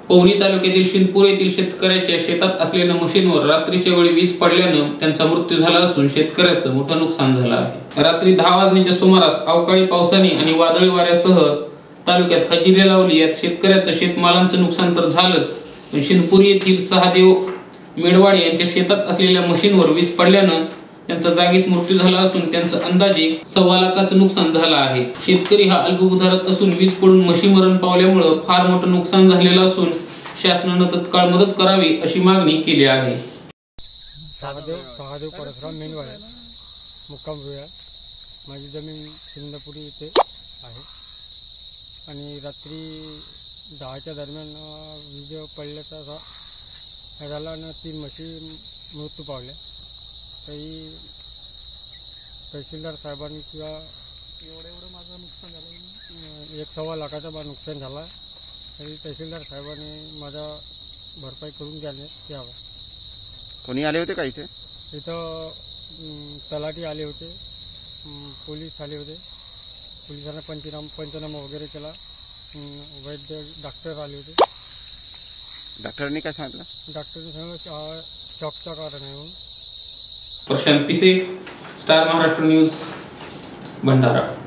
पवनी तालुक्यातील शिंदपूर येथील शेतकऱ्याच्या शेतात असलेल्या मशीनवर रात्रीच्या वेळी वीज पडल्याने त्यांचा मृत्यू झाला असून शेतकऱ्याचं मोठं नुकसान झालं आहे। रात्री 10 वाजण्याच्या सुमारास अवकाळी पावसाने आणि वादळी वाऱ्यासह तालुक्यात हजेरी लावली। यात शेतकऱ्याचं शेतमालाचं नुकसान तर झालंच, पण शिंदपूर येथील सहदेव मेडवाडे यांच्या शेतात असलेल्या मशीनवर वीज पडल्याने त्यांचा जागीच मृत्यू झाला असून त्यांचं अंदाजे 1.25 लाखाचं नुकसान झालं आहे। शेतकरी हा अल्पभूधारक असून वीज पडून म्हशी मरण पावल्यामुळे फार मोठं नुकसान झालेलं असून शासनाने तत्काळ मदत करावी अशी मागणी केली आहे। सहदेव परशुराम मेंढवाडे, मुक्काम रुया। माझी जमीन शिंदपूर येथे आहे आणि रात्री 10च्या दरम्यान वीज पडल्याचा झाला आणि 3 म्हशी मृत्यू पावल्या। तरी तहसीलदार साहेबांनी किंवा एवढं माझं नुकसान झालं, 1.25 लाखाचा नुकसान झाला। तरी तहसीलदार साहेबांनी माझा भरपाई करून द्यावा। कोणी आले होते का इथे? इथं तलाठी आले होते, पोलीस आले होते, पोलिसांना पंचनामा वगैरे केला, वैद्य डॉक्टर आले होते। डॉक्टरांनी काय सांगितलं? डॉक्टरने सांगितलं शॉकचं कारण आहे म्हणून। प्रशांत पिसे, स्टार महाराष्ट्र न्यूज, भंडारा।